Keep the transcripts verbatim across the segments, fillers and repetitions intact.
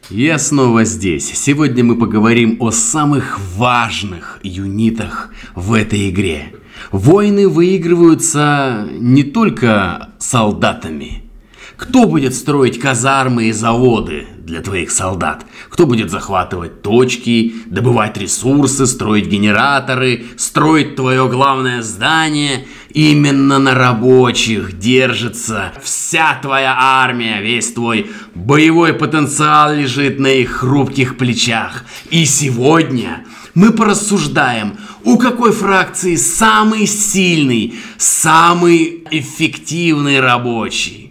Я снова здесь. Сегодня мы поговорим о самых важных юнитах в этой игре. Войны выигрываются не только солдатами. Кто будет строить казармы и заводы для твоих солдат? Кто будет захватывать точки, добывать ресурсы, строить генераторы, строить твое главное здание? Именно на рабочих держится вся твоя армия, весь твой боевой потенциал лежит на их хрупких плечах. И сегодня мы порассуждаем, у какой фракции самый сильный, самый эффективный рабочий.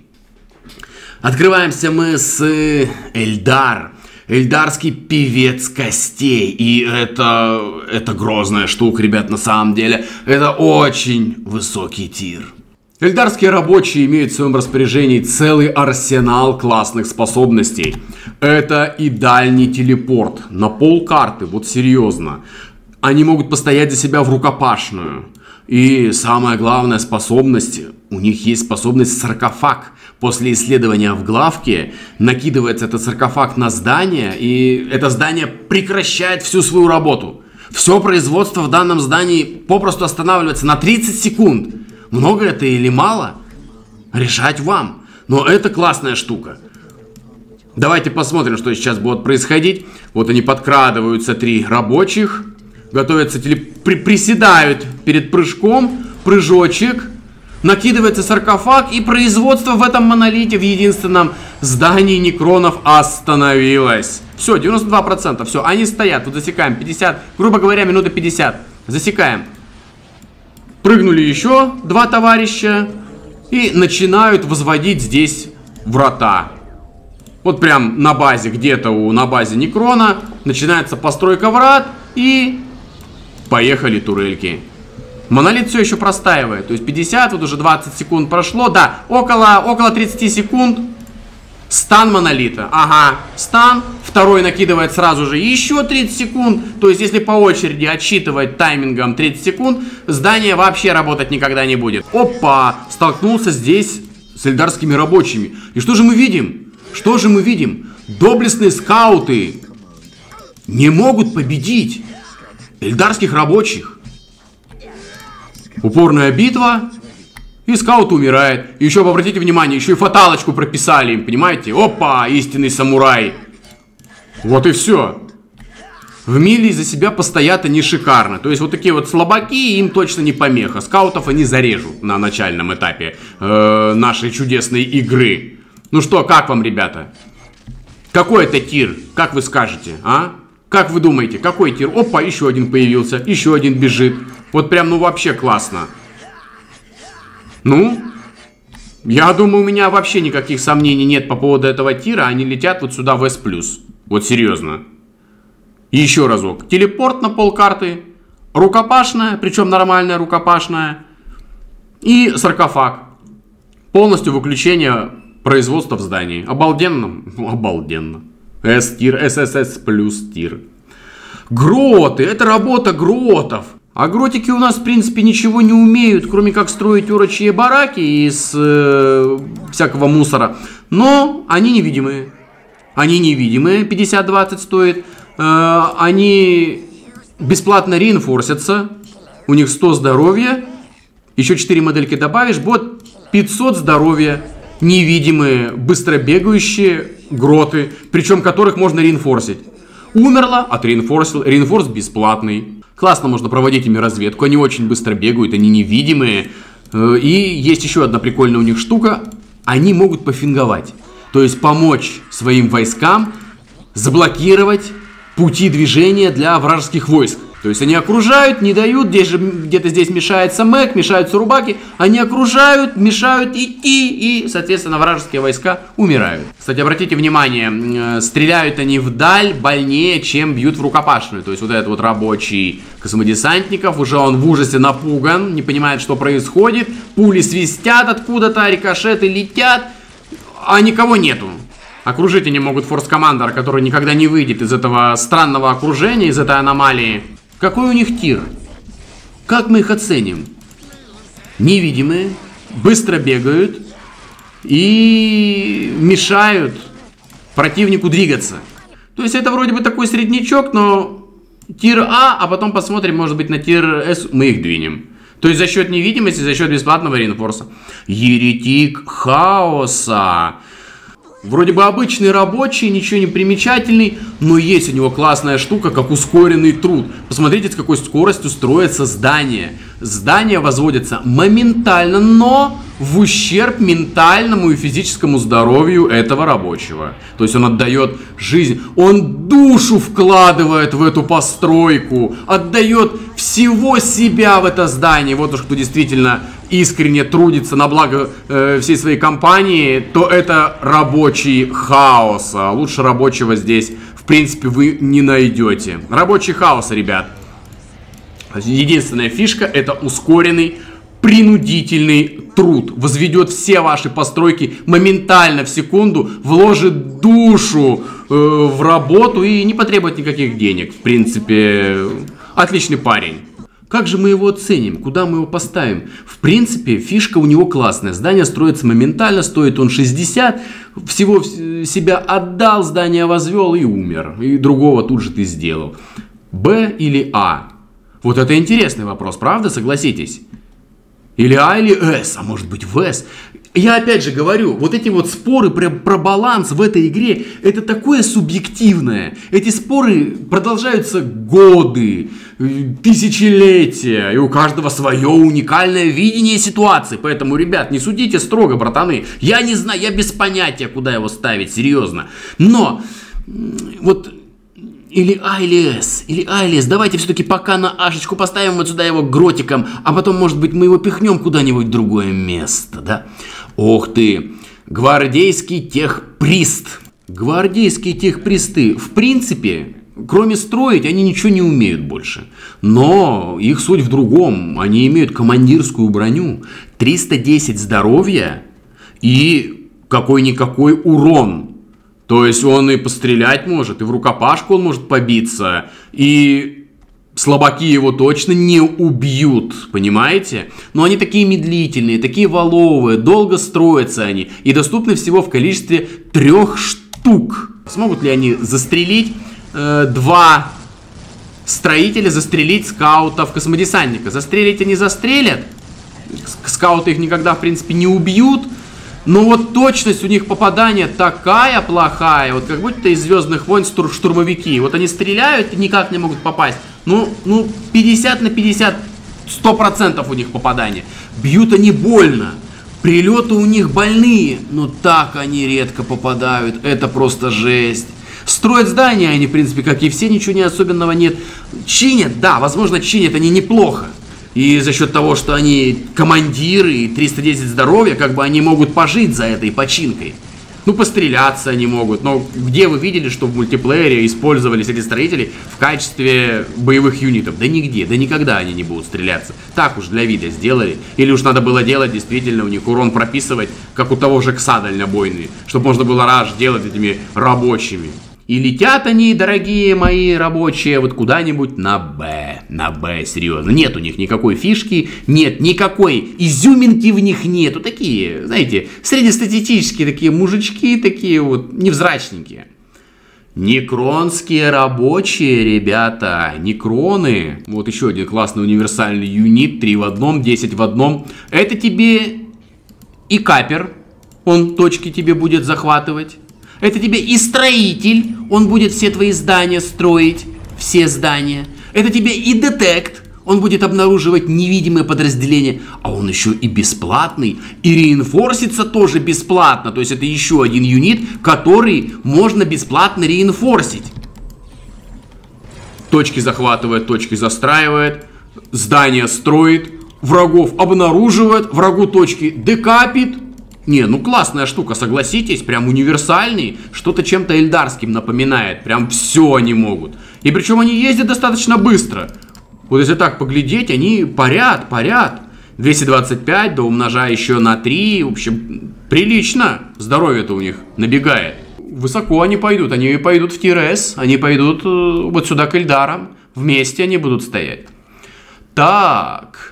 Открываемся мы с Эльдар. Эльдарский певец костей. И это, это грозная штука, ребят, на самом деле. Это очень высокий тир. Эльдарские рабочие имеют в своем распоряжении целый арсенал классных способностей. Это и дальний телепорт на пол карты, вот серьезно. Они могут постоять за себя в рукопашную. И самая главная способность, у них есть способность саркофаг. После исследования в главке накидывается этот саркофаг на здание, и это здание прекращает всю свою работу. Все производство в данном здании попросту останавливается на тридцать секунд. Много это или мало? Решать вам. Но это классная штука. Давайте посмотрим, что сейчас будет происходить. Вот они подкрадываются, три рабочих. Готовятся, теле... при... приседают перед прыжком. Прыжочек. Накидывается саркофаг, и производство в этом монолите, в единственном здании некронов, остановилось. Все, девяносто два процента, все, они стоят, тут засекаем, пятьдесят, грубо говоря, минута пятьдесят, засекаем. Прыгнули еще два товарища и начинают возводить здесь врата. Вот прям на базе, где-то у, на базе некрона начинается постройка врат, и поехали турельки. Монолит все еще простаивает, то есть пятьдесят, вот уже двадцать секунд прошло, да, около, около тридцати секунд. Стан монолита, ага, стан, второй накидывает сразу же еще тридцать секунд, то есть если по очереди отсчитывать таймингом тридцать секунд, здание вообще работать никогда не будет. Опа, столкнулся здесь с эльдарскими рабочими. И что же мы видим? Что же мы видим? Доблестные скауты не могут победить эльдарских рабочих. Упорная битва, и скаут умирает. И еще, обратите внимание, еще и фаталочку прописали им, понимаете? Опа, истинный самурай. Вот и все. В миле за себя постоят они шикарно. То есть вот такие вот слабаки, им точно не помеха. Скаутов они зарежут на начальном этапе э, нашей чудесной игры. Ну что, как вам, ребята? Какой это тир? Как вы скажете, а? Как вы думаете, какой тир? Опа, еще один появился, еще один бежит. Вот прям, ну вообще классно. Ну, я думаю, у меня вообще никаких сомнений нет по поводу этого тира. Они летят вот сюда в эс плюс. Вот серьезно. Еще разок. Телепорт на полкарты. Рукопашная, причем нормальная рукопашная. И саркофаг. Полностью выключение производства в здании. Обалденно. Обалденно. S-тир, эс эс эс плюс тир. Гроты. Это работа гротов. А гротики у нас, в принципе, ничего не умеют, кроме как строить урочьи бараки из э, всякого мусора. Но они невидимые. Они невидимые, пятьдесят двадцать стоит. Э, они бесплатно реинфорсятся. У них сто здоровья. Еще четыре модельки добавишь, будет пятьсот здоровья. Невидимые, быстро бегающие гроты, причем которых можно реинфорсить. Умерла, отреинфорсил, реинфорс бесплатный. Классно можно проводить ими разведку, они очень быстро бегают, они невидимые. И есть еще одна прикольная у них штука, они могут пофинговать. То есть помочь своим войскам заблокировать пути движения для вражеских войск. То есть они окружают, не дают, где-то здесь мешается мэк, мешаются рубаки, они окружают, мешают идти, и, соответственно, вражеские войска умирают. Кстати, обратите внимание, стреляют они вдаль больнее, чем бьют в рукопашную. То есть вот этот вот рабочий космодесантников, уже он в ужасе напуган, не понимает, что происходит, пули свистят откуда-то, рикошеты летят, а никого нету. Окружить они могут форс-командера, который никогда не выйдет из этого странного окружения, из этой аномалии. Какой у них тир? Как мы их оценим? Невидимые, быстро бегают и мешают противнику двигаться. То есть это вроде бы такой среднячок, но тир А, а потом посмотрим, может быть, на тир С мы их двинем. То есть за счет невидимости, за счет бесплатного реинфорса. Еретик хаоса. Вроде бы обычный рабочий, ничего не примечательный, но есть у него классная штука, как ускоренный труд. Посмотрите, с какой скоростью строится здание. Здание возводится моментально, но в ущерб ментальному и физическому здоровью этого рабочего. То есть он отдает жизнь, он душу вкладывает в эту постройку, отдает всего себя в это здание. Вот уж кто действительно искренне трудится на благо э, всей своей компании, то это рабочий хаоса. Лучше рабочего здесь, в принципе, вы не найдете. Рабочий хаоса, ребят. Единственная фишка — это ускоренный принудительный труд. Возведет все ваши постройки моментально, в секунду, вложит душу э, в работу и не потребует никаких денег. В принципе, отличный парень. Как же мы его оценим? Куда мы его поставим? В принципе, фишка у него классная. Здание строится моментально, стоит он шестьдесят. Всего себя отдал, здание возвел и умер. И другого тут же ты сделал. Б или А? Вот это интересный вопрос, правда? Согласитесь? Или А, или С, а может быть в С. Я опять же говорю, вот эти вот споры про, про баланс в этой игре, это такое субъективное. Эти споры продолжаются годы, тысячелетия, и у каждого свое уникальное видение ситуации. Поэтому, ребят, не судите строго, братаны. Я не знаю, я без понятия, куда его ставить, серьезно. Но, вот... Или А, или С, или А, или С. Давайте все-таки пока на Ашечку поставим вот сюда его гротиком, а потом, может быть, мы его пихнем куда-нибудь в другое место, да? Ох ты, гвардейский техприст. Гвардейские техпристы, в принципе, кроме строить, они ничего не умеют больше. Но их суть в другом. Они имеют командирскую броню, триста десять здоровья и какой-никакой урон. То есть он и пострелять может, и в рукопашку он может побиться, и слабаки его точно не убьют, понимаете? Но они такие медлительные, такие воловые, долго строятся они, и доступны всего в количестве трех штук. Смогут ли они застрелить э, два строителя, застрелить скаутов, космодесантника? Застрелить они застрелят, скауты их никогда, в принципе, не убьют. Но вот точность у них попадания такая плохая, вот как будто из Звездных войн штурмовики. Вот они стреляют и никак не могут попасть. Ну, ну пятьдесят на пятьдесят, сто процентов у них попадания. Бьют они больно. Прилеты у них больные, но так они редко попадают. Это просто жесть. Строят здания они, в принципе, как и все, ничего не особенного нет. Чинят, да, возможно, чинят они неплохо. И за счет того, что они командиры и триста десять здоровья, как бы они могут пожить за этой починкой. Ну, постреляться они могут. Но где вы видели, что в мультиплеере использовались эти строители в качестве боевых юнитов? Да нигде, да никогда они не будут стреляться. Так уж для вида сделали. Или уж надо было делать, действительно, у них урон прописывать, как у того же КСА дальнобойный. Чтобы можно было раш делать этими рабочими. И летят они, дорогие мои рабочие, вот куда-нибудь на Б. На Б, серьезно. Нет у них никакой фишки, нет никакой изюминки в них нету. Такие, знаете, среднестатистические такие мужички, такие вот невзрачненькие. Некронские рабочие, ребята, некроны. Вот еще один классный универсальный юнит, три в одном, десять в одном. Это тебе и капер, он точки тебе будет захватывать. Это тебе и строитель, он будет все твои здания строить, все здания. Это тебе и детект, он будет обнаруживать невидимые подразделения. А он еще и бесплатный, и реинфорсится тоже бесплатно. То есть это еще один юнит, который можно бесплатно реинфорсить. Точки захватывает, точки застраивает, здания строит, врагов обнаруживает, врагу точки декапит. Не, ну классная штука, согласитесь, прям универсальный, что-то чем-то эльдарским напоминает, прям все они могут. И причем они ездят достаточно быстро. Вот если так поглядеть, они парят, парят. двести двадцать пять, да умножая еще на три, в общем, прилично здоровье-то у них набегает. Высоко они пойдут, они пойдут в тир С, они пойдут вот сюда к эльдарам, вместе они будут стоять. Так...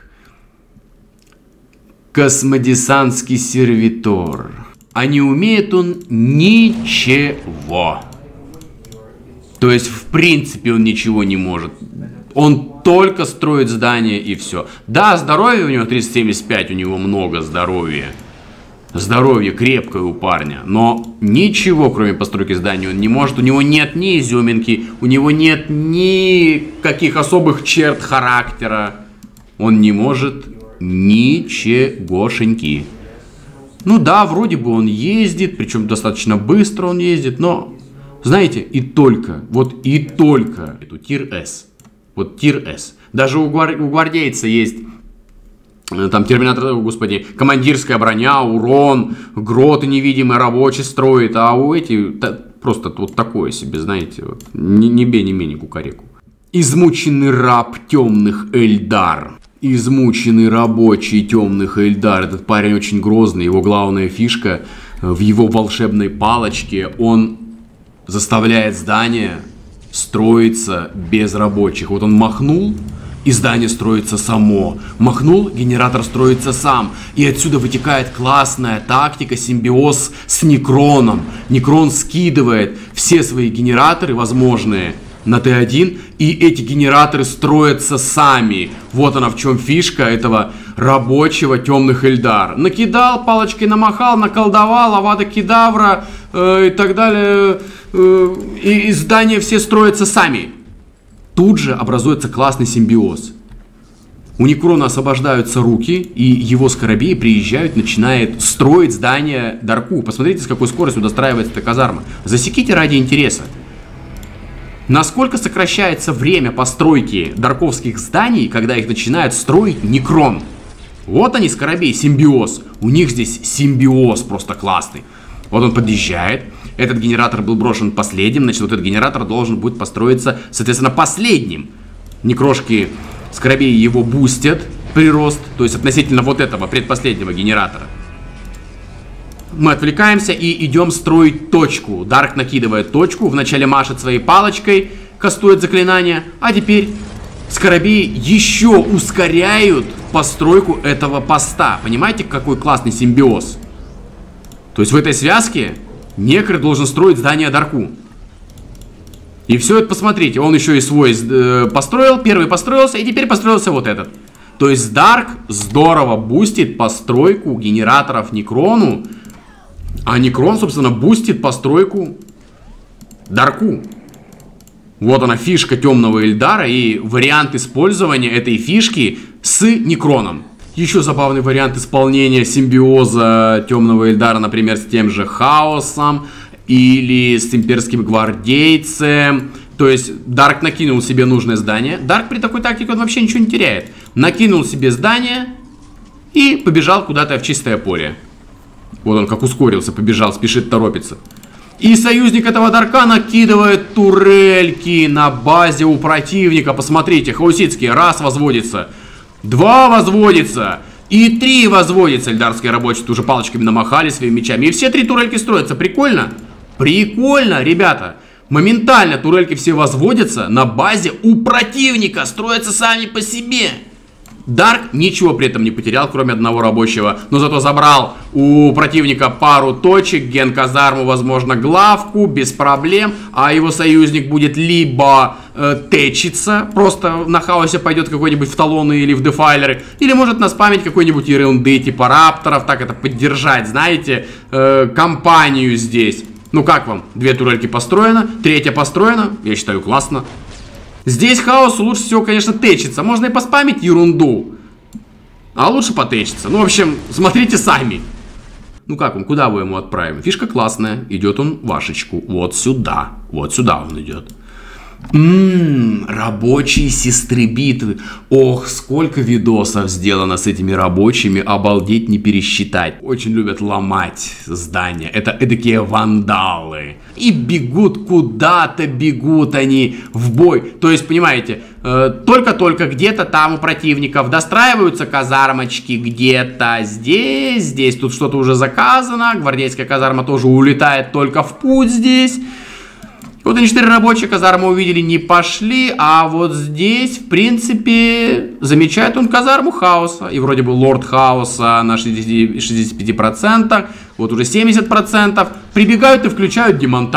Космодесантский сервитор. А не умеет он ничего. То есть, в принципе, он ничего не может. Он только строит здание и все. Да, здоровье у него триста семьдесят пять, у него много здоровья. Здоровье крепкое у парня. Но ничего, кроме постройки здания, он не может. У него нет ни изюминки, у него нет никаких особых черт характера. Он не может ничегошеньки. Ну да, вроде бы он ездит, причем достаточно быстро он ездит, но, знаете, и только, вот и только, эту тир С. Вот тир С. Даже у, гвар у гвардейца есть там терминатор, господи, командирская броня, урон, гроты невидимые, рабочий строит, а у этих та, просто вот такое себе, знаете, вот, ни, ни бе, ни ме, ни кукареку. Измученный раб темных Эльдар. Измученный рабочий темных Эльдар. Этот парень очень грозный, его главная фишка в его волшебной палочке. Он заставляет здание строиться без рабочих. Вот он махнул, и здание строится само. Махнул, генератор строится сам. И отсюда вытекает классная тактика, симбиоз с Некроном. Некрон скидывает все свои генераторы возможные на Т один, и эти генераторы строятся сами. Вот она в чем фишка этого рабочего темных Эльдар. Накидал, палочкой намахал, наколдовал, авада кедавра э, и так далее. Э, и, и здания все строятся сами. Тут же образуется классный симбиоз. У Некрона освобождаются руки, и его скоробеи приезжают, начинает строить здание Дарку. Посмотрите, с какой скоростью достраивается эта казарма. Засеките ради интереса. Насколько сокращается время постройки дарковских зданий, когда их начинает строить Некрон. Вот они, скоробей, симбиоз. У них здесь симбиоз просто классный. Вот он подъезжает. Этот генератор был брошен последним. Значит, вот этот генератор должен будет построиться, соответственно, последним. Некрошки, скоробеи его бустят прирост. То есть относительно вот этого предпоследнего генератора. Мы отвлекаемся и идем строить точку. Дарк накидывает точку. Вначале машет своей палочкой, кастует заклинание. А теперь скоробеи еще ускоряют постройку этого поста. Понимаете, какой классный симбиоз? То есть в этой связке Некр должен строить здание Дарку. И все это, посмотрите, он еще и свой э, построил. Первый построился, и теперь построился вот этот. То есть Дарк здорово бустит постройку генераторов Некрону. А Некрон, собственно, бустит постройку Дарку. Вот она, фишка темного Эльдара и вариант использования этой фишки с Некроном. Еще забавный вариант исполнения симбиоза темного Эльдара, например, с тем же Хаосом или с имперским гвардейцем. То есть Дарк накинул себе нужное здание. Дарк при такой тактике он вообще ничего не теряет. Накинул себе здание и побежал куда-то в чистое поле. Вот он как ускорился, побежал, спешит, торопится. И союзник этого Дарка накидывает турельки на базе у противника. Посмотрите, хауситские, раз возводится, два возводится, и три возводится. Эльдарские рабочие уже палочками намахали своими мечами. И все три турельки строятся. Прикольно? Прикольно, ребята. Моментально турельки все возводятся на базе у противника. Строятся сами по себе. Дарк ничего при этом не потерял, кроме одного рабочего. Но зато забрал у противника пару точек, ген-казарму, возможно, главку, без проблем. А его союзник будет либо э, тэчиться, просто на хаосе пойдет какой-нибудь в талоны или в дефайлеры. Или может наспамить какой-нибудь ерунды типа рапторов, так это поддержать, знаете, э, компанию здесь. Ну как вам? Две турельки построено, третья построена, я считаю, классно. Здесь хаосу лучше всего, конечно, тэчиться. Можно и поспамить ерунду, а лучше потэчиться. Ну, в общем, смотрите сами. Ну как вам, куда вы ему отправим? Фишка классная. Идет он вашечку. Вот сюда. Вот сюда он идет. Ммм, рабочие сестры битвы. Ох, сколько видосов сделано с этими рабочими. Обалдеть, не пересчитать. Очень любят ломать здания. Это эдакие вандалы. И бегут куда-то, бегут они в бой. То есть, понимаете, только-только где-то там у противников достраиваются казармочки. Где-то здесь, здесь тут что-то уже заказано. Гвардейская казарма тоже улетает только в путь здесь. Вот они четыре рабочие казармы увидели, не пошли, а вот здесь, в принципе, замечает он казарму хаоса. И вроде бы лорд хаоса на шестидесяти пяти процентах, вот уже семьдесят процентов. Прибегают и включают демонтаж.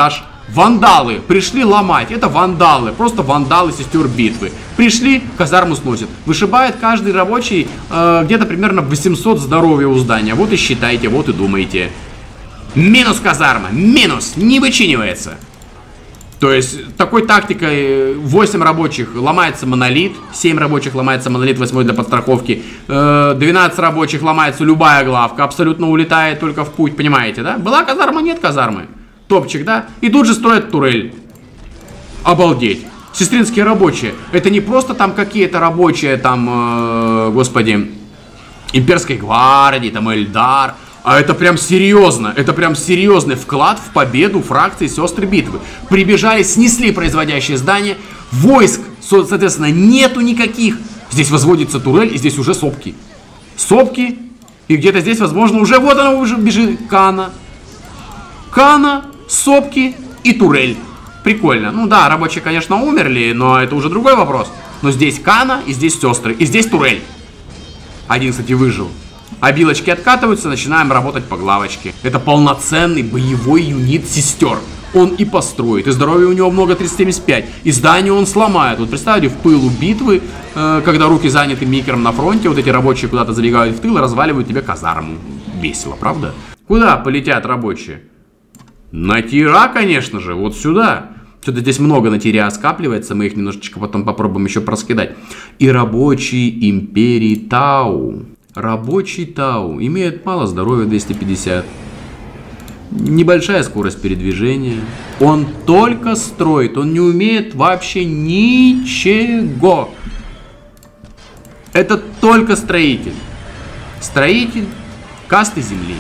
Вандалы пришли ломать. Это вандалы. Просто вандалы сестер битвы. Пришли, казарму сносят. Вышибает каждый рабочий э, где-то примерно восемьсот здоровья у здания. Вот и считайте, вот и думайте. Минус казарма. Минус. Не вычинивается. То есть, такой тактикой восемь рабочих ломается монолит, семь рабочих ломается монолит, восьмой для подстраховки, двенадцать рабочих ломается любая главка, абсолютно улетает только в путь, понимаете, да? Была казарма, нет казармы. Топчик, да? И тут же строят турель. Обалдеть. Сестринские рабочие. Это не просто там какие-то рабочие, там, э, господи, имперской гвардии, там, Эльдар. А это прям серьезно, это прям серьезный вклад в победу фракции Сестры Битвы. Прибежали, снесли производящее здание, войск, соответственно, нету никаких. Здесь возводится турель, и здесь уже сопки. Сопки, и где-то здесь, возможно, уже, вот она уже бежит, Кана. Кана, сопки и турель. Прикольно. Ну да, рабочие, конечно, умерли, но это уже другой вопрос. Но здесь Кана, и здесь сестры, и здесь турель. Один, кстати, выжил. Обилочки откатываются, начинаем работать по главочке. Это полноценный боевой юнит сестер. Он и построит, и здоровья у него много, триста семьдесят пять. И здание он сломает. Вот представьте, в пылу битвы, э, когда руки заняты микером на фронте, вот эти рабочие куда-то залегают в тыл и разваливают тебе казарму. Весело, правда? Куда полетят рабочие? На тира, конечно же, вот сюда. Что-то здесь много на тире скапливается, мы их немножечко потом попробуем еще проскидать. И рабочие империи Тау. Рабочий Тау имеет мало здоровья, двести пятьдесят. Небольшая скорость передвижения. Он только строит, он не умеет вообще ничего. Это только строитель. Строитель касты земли.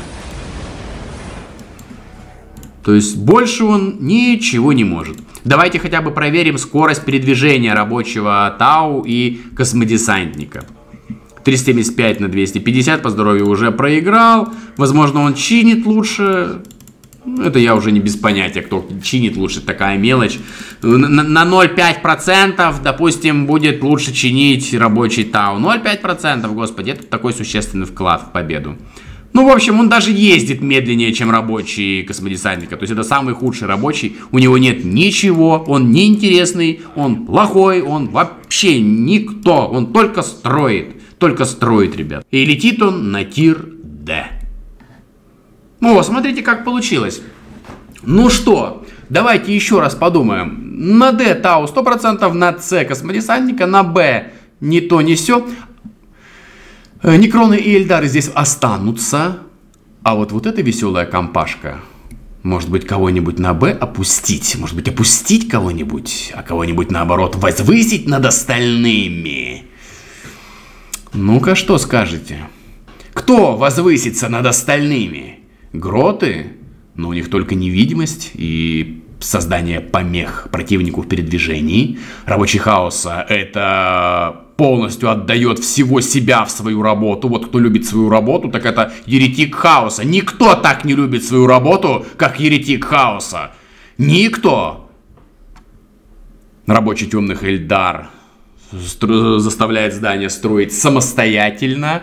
То есть больше он ничего не может. Давайте хотя бы проверим скорость передвижения рабочего Тау и космодесантника. триста семьдесят пять на двести пятьдесят по здоровью уже проиграл. Возможно, он чинит лучше. Это я уже не без понятия, кто чинит лучше, такая мелочь. На ноль целых пять десятых процента, допустим, будет лучше чинить рабочий Тау. ноль целых пять десятых процента, господи, это такой существенный вклад в победу. Ну, в общем, он даже ездит медленнее, чем рабочий космодесантника. То есть это самый худший рабочий. У него нет ничего, он неинтересный, он плохой, он вообще никто. Он только строит, только строит, ребят. И летит он на тир Д. О, смотрите, как получилось. Ну что, давайте еще раз подумаем. На Д Тау сто процентов, на С космодесантника, на Б ни то, ни сё. Некроны и Эльдары здесь останутся. А вот вот эта веселая компашка. Может быть, кого-нибудь на Б опустить. Может быть, опустить кого-нибудь. А кого-нибудь, наоборот, возвысить над остальными. Ну-ка, что скажете? Кто возвысится над остальными? Гроты? Но у них только невидимость и создание помех противнику в передвижении. Рабочий Хаоса это полностью отдает всего себя в свою работу. Вот кто любит свою работу, так это еретик Хаоса. Никто так не любит свою работу, как еретик Хаоса. Никто. Рабочий темных Эльдар заставляет здание строить самостоятельно.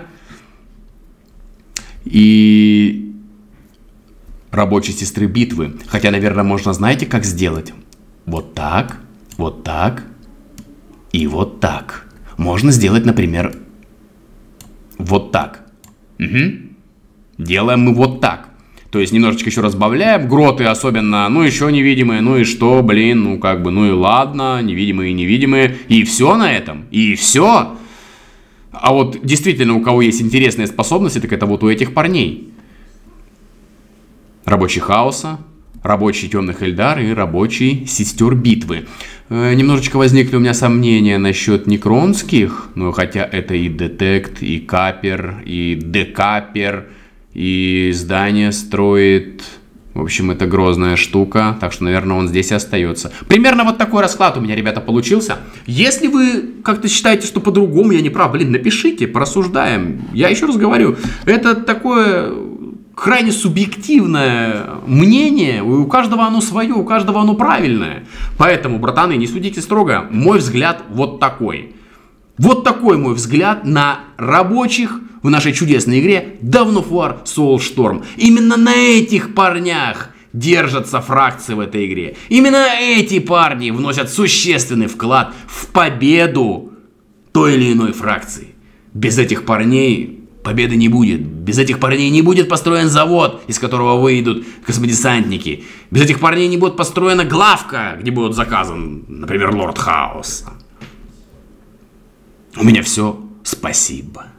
И рабочей сестры битвы. Хотя, наверное, можно, знаете, как сделать? Вот так, вот так и вот так. Можно сделать, например, вот так. Угу. Делаем мы вот так. То есть немножечко еще разбавляем. Гроты особенно, ну еще невидимые. Ну и что, блин, ну как бы, ну и ладно. Невидимые, невидимые. И все на этом. И все. А вот действительно, у кого есть интересные способности, так это вот у этих парней. Рабочий Хаоса, рабочий темных Эльдар и рабочий сестер битвы. Э, немножечко возникли у меня сомнения насчет некронских, ну хотя это и детект, и капер, и декапер, и здание строит. В общем, это грозная штука, так что, наверное, он здесь и остается. Примерно вот такой расклад у меня, ребята, получился. Если вы как-то считаете, что по-другому я не прав, блин, напишите, порассуждаем. Я еще раз говорю, это такое крайне субъективное мнение, у каждого оно свое, у каждого оно правильное. Поэтому, братаны, не судите строго, мой взгляд вот такой. Вот такой мой взгляд на рабочих в нашей чудесной игре Dawn of War Soulstorm. Именно на этих парнях держатся фракции в этой игре. Именно эти парни вносят существенный вклад в победу той или иной фракции. Без этих парней победы не будет. Без этих парней не будет построен завод, из которого выйдут космодесантники. Без этих парней не будет построена главка, где будет заказан, например, Лорд Хаос. У меня все. Спасибо.